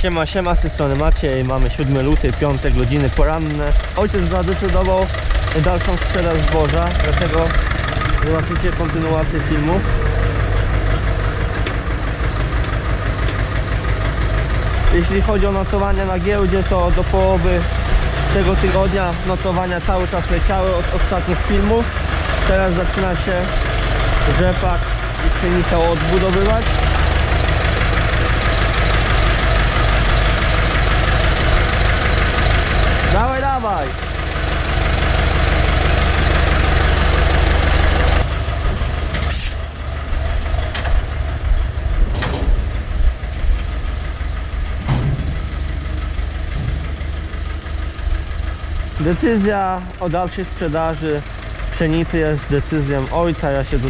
Siema, siema, z tej strony Maciej, mamy 7 luty, piątek, godziny poranne. Ojciec zadecydował dalszą sprzedaż zboża, dlatego zobaczycie kontynuację filmu. Jeśli chodzi o notowania na giełdzie, to do połowy tego tygodnia notowania cały czas leciały od ostatnich filmów. Teraz zaczyna się rzepak i pszenica odbudowywać. Dawaj, dawaj! Decyzja o dalszej sprzedaży pszenicy jest decyzją ojca. Ja się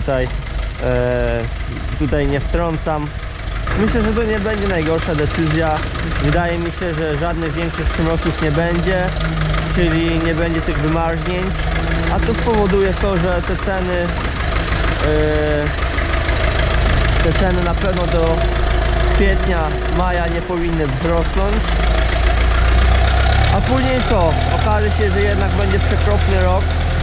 tutaj nie wtrącam. Myślę, że to nie będzie najgorsza decyzja. Wydaje mi się, że żadnych większych przymrozków nie będzie, czyli nie będzie tych wymarznięć, a to spowoduje to, że te ceny na pewno do kwietnia, maja nie powinny wzrosnąć. A później co? Okaże się, że jednak będzie przekropny rok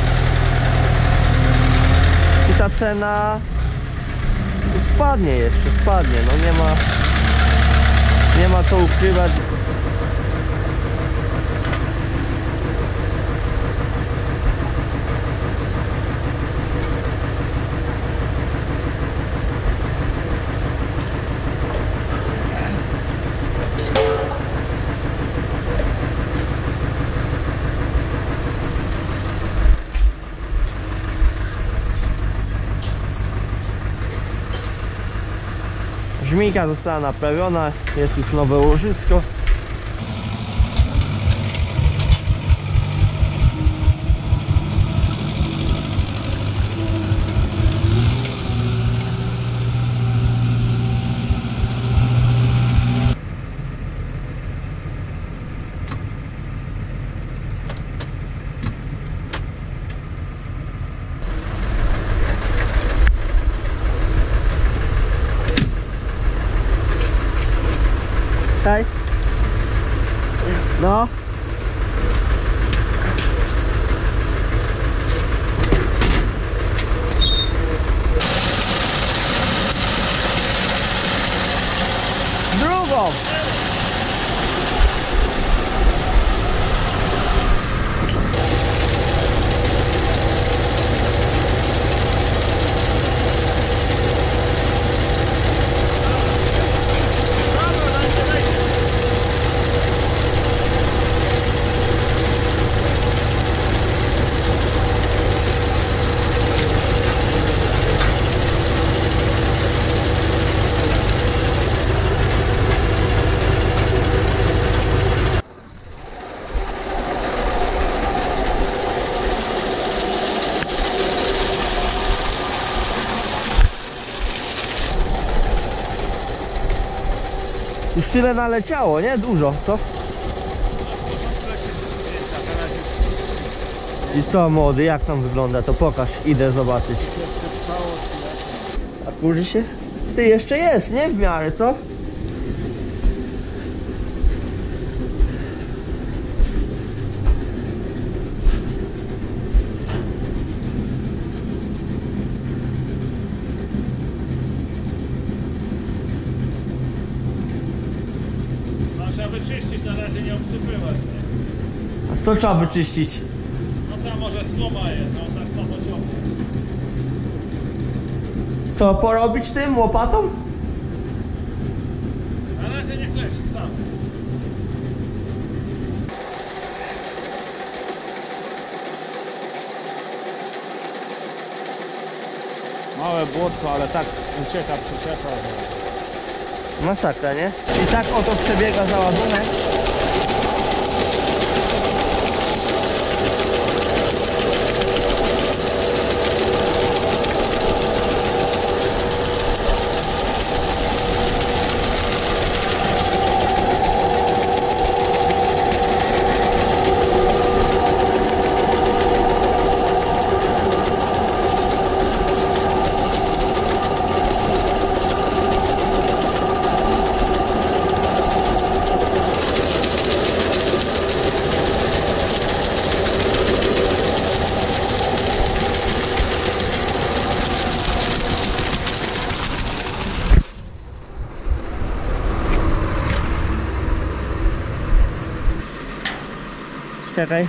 i ta cena spadnie jeszcze, spadnie. No nie ma co ukrywać. Żmijka została naprawiona, jest już nowe łożysko. Hej. No. Drugą. Już tyle naleciało, nie? Dużo, co? I co, młody, jak tam wygląda? To pokaż, idę zobaczyć. A kurzy się? Ty, jeszcze jest, nie? W miarę, co? Trzeba wyczyścić, na razie nie obsypywać, nie? A co trzeba wyczyścić? No tam może skoma jest, no tak stąd ciągnie. Co, porobić tym łopatą? Na razie nie kleci, sam. Małe błotko, ale tak ucieka przyczepa, że... Masakra, nie? I tak oto przebiega załadunek. Czekaj.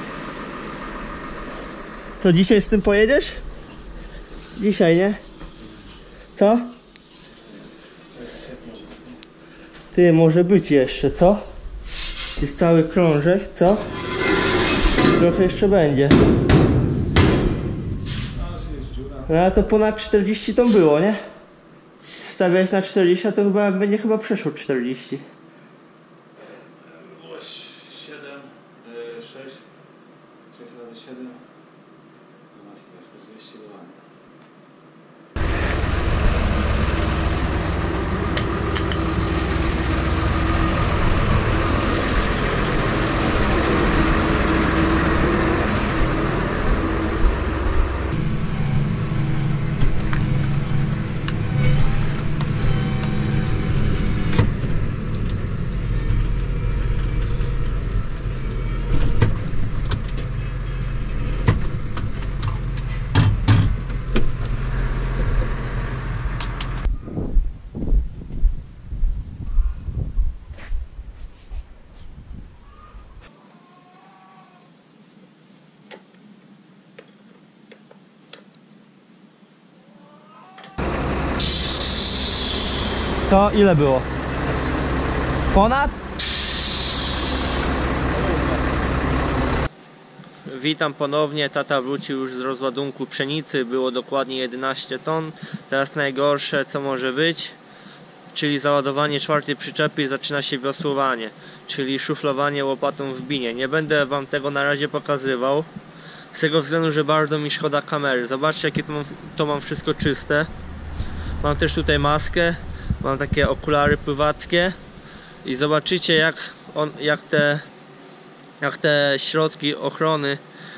To dzisiaj z tym pojedziesz? Dzisiaj, nie? Co? Ty, może być jeszcze, co? Jest cały krążek, co? Trochę jeszcze będzie. No ale to ponad 40 ton było, nie? Stawiać na 40, to chyba będzie przeszło 40. Było 7, 6, 6 razy 7, 40 dolarów. Co? Ile było? Ponad? Witam ponownie, tata wrócił już z rozładunku pszenicy, było dokładnie 11 ton. Teraz najgorsze co może być, czyli załadowanie czwartej przyczepy i zaczyna się wiosłowanie, czyli szuflowanie łopatą w binie. Nie będę wam tego na razie pokazywał, z tego względu, że bardzo mi szkoda kamery. Zobaczcie jakie to mam wszystko czyste. Mam też tutaj maskę, mam takie okulary pływackie i zobaczycie jak te środki ochrony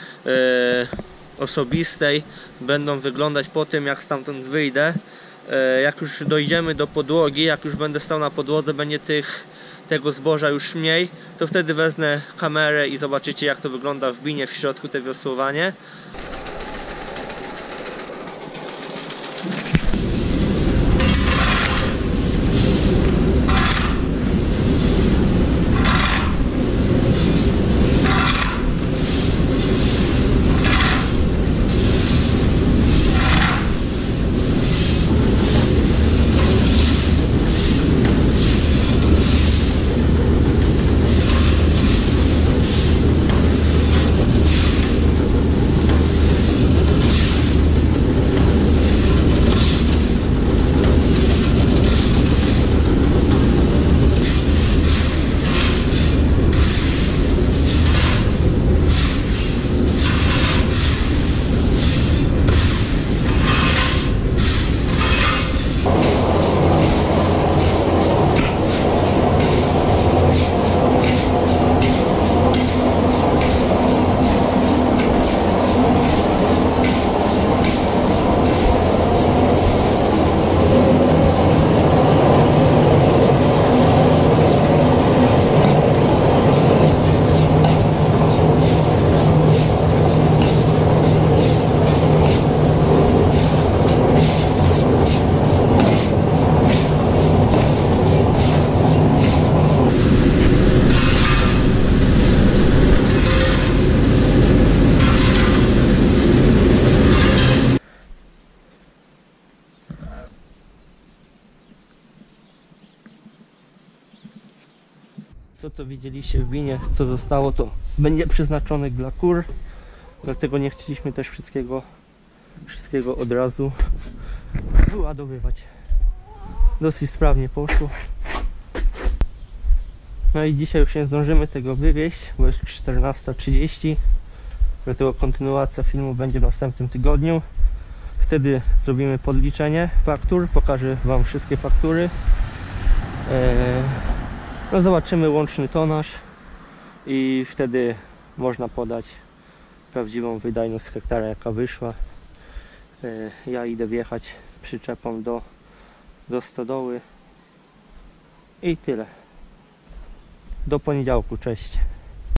osobistej będą wyglądać po tym jak stamtąd wyjdę. Jak już dojdziemy do podłogi, jak już będę stał na podłodze, będzie tego zboża już mniej, to wtedy wezmę kamerę i zobaczycie jak to wygląda w binie w środku, te wiosłowanie. To co widzieliście w binie, co zostało, to będzie przeznaczone dla kur, dlatego nie chcieliśmy też wszystkiego od razu wyładowywać. Dosyć sprawnie poszło. No i dzisiaj już nie zdążymy tego wywieźć, bo jest 14:30, dlatego kontynuacja filmu będzie w następnym tygodniu. Wtedy zrobimy podliczenie faktur, pokażę wam wszystkie faktury. No zobaczymy łączny tonaż i wtedy można podać prawdziwą wydajność z hektara jaka wyszła. Ja idę wjechać z przyczepą do stodoły i tyle. Do poniedziałku, cześć.